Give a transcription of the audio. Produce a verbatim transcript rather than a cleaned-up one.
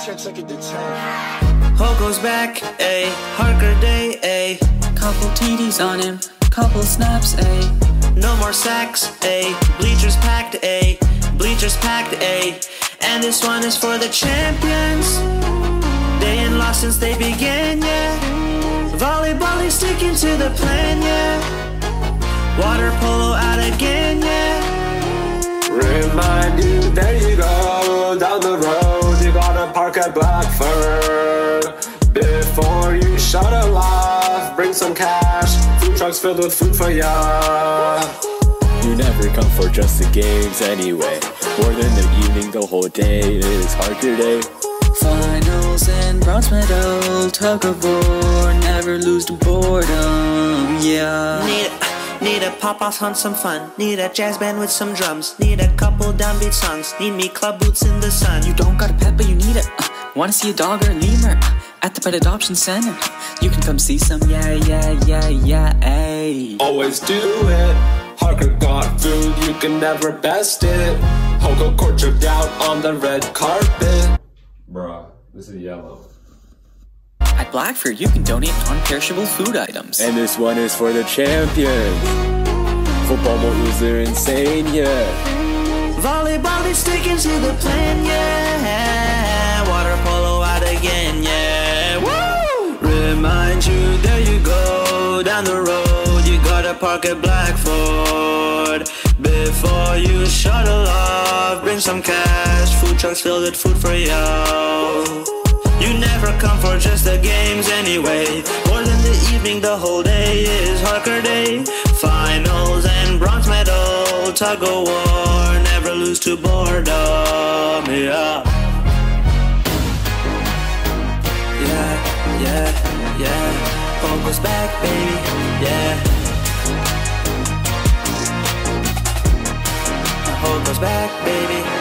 Chen took it to ten. Hoco's back, ayy. Harker day, ayy. Couple T Ds on him, couple snaps, ayy. No more sacks, ayy. Bleachers packed, ayy. Bleachers packed, ayy. And this one is for the champions. They ain't lost since they began, yeah. Volleyball is sticking to the plan, yeah. Water polo out again, yeah. Remind you, there you go, down the road, you gotta park at Blackford. Before you shuttle off, bring some cash, food trucks filled with food for ya. You never come for just the games anyway. More than the evening, the whole day is Harker day. Finals and bronze medal, tug of war, never lose to boredom, yeah. Need a, need a pop-off on some fun. Need a jazz band with some drums. Need a couple downbeat songs. Need me club boots in the sun. You don't got a pet but you need it. uh, Wanna see a dog or a lemur? uh, At the pet adoption center. You can come see some, yeah, yeah, yeah, yeah, ayy. Always do it. Harker got food, you can never best it. Hoco court tripped out on the red carpet. Bruh, this is yellow. At Blackford, you can donate non-perishable food items. And this one is for the champions. Football moves are insane, yeah. Volleyball is sticking to the plan, yeah. Water polo out again, yeah. Woo! Remind you, there you go, down the road, you gotta park at Blackford. Before you shuttle off, bring some cash, food trucks filled with food for you. You never come for just the games anyway. More than the evening, the whole day is Harker day. Finals and bronze medal, tug of war, never lose to boredom, yeah. Yeah, yeah, yeah. Hoco's back, baby, yeah. Hoco's back, baby.